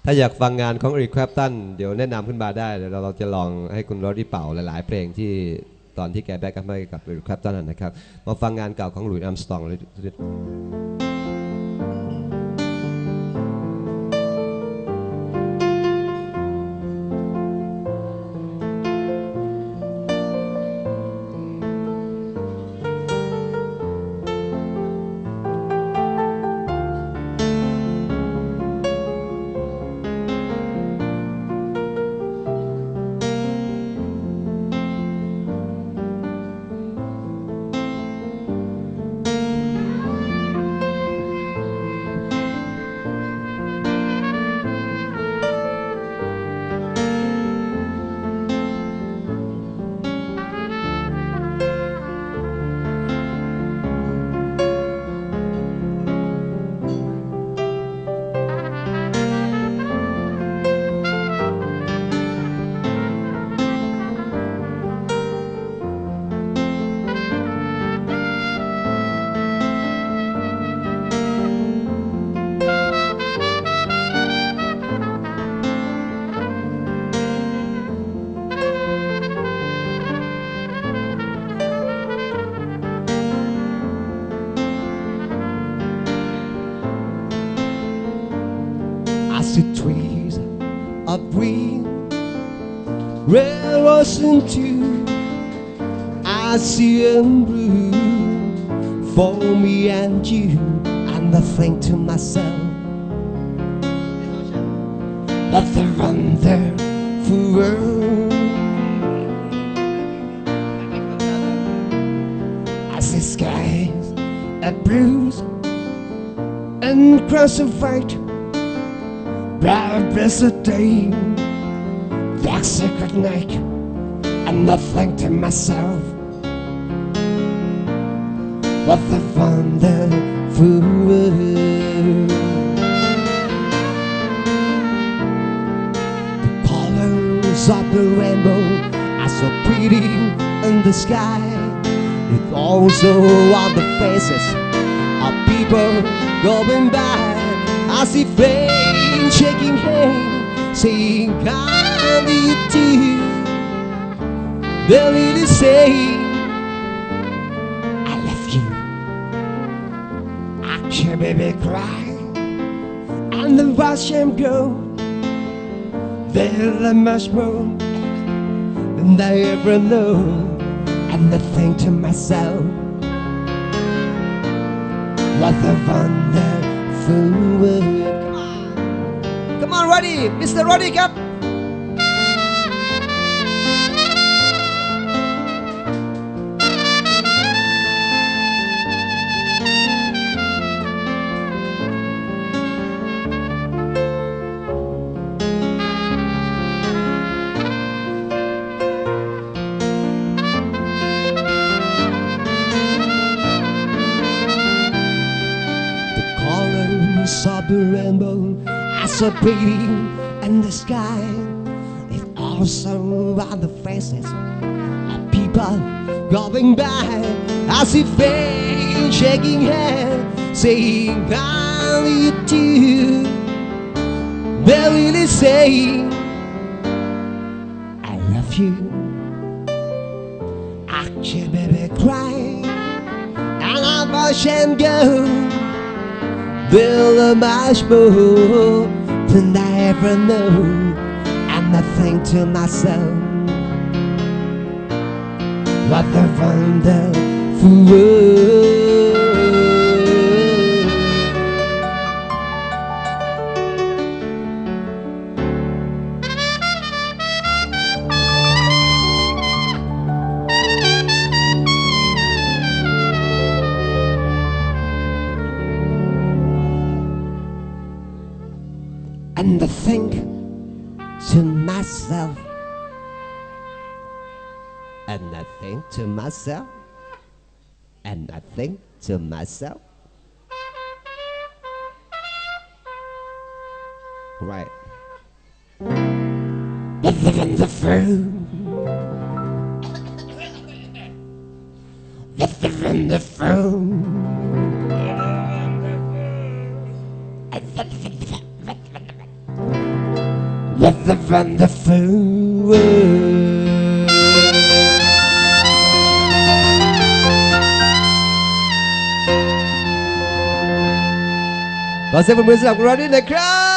ถ้าอยากฟังงานของอีริค แคลปตันเดี๋ยวแนะนำขึ้นมาได้เดี๋ยวเราจะลองให้คุณโรดี้เป่าหลายๆเพลงที่ตอนที่แกแบ็กอัพให้กับอีริค แคลปตันนะครับมาฟังงานเก่าของหลุยส์ อาร์มสตรอง The trees are green, railroads into I see them blue for me and you, and I think to myself, what a wonderful world. I see skies are blues and cross of white, bright blessed day, dark sacred night, and I think to myself, what a wonderful world. The colors of the rainbow are so pretty in the sky. It's also on the faces of people going by. I see friends shaking hands, saying how do you do? They really say I love you. I can baby cry, and then watch them go. They're the much more than I ever know, and I think to myself, what a wonderful world. Come on, Roddy, Mr. Roddy ครับ The colors of the rainbow are so pretty in the sky. It's also on the faces of people going by. I see friends shaking hands, saying how do you do? They really say I love you. I can baby cry, and I watch them go. They're much more than I ever know, and I think to myself, what a wonderful world. And I think to myself, and I think to myself, and I think to myself, right, what a wonderful, what a wonderful, with the wonderful world. ขอเสียงปรบมือสำหรับคุณรอดดี้หน่อยครับ